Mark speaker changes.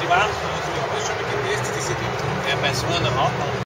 Speaker 1: varmt, also ich weiß schon mit dem nächsten, diese, der bei so einer Haut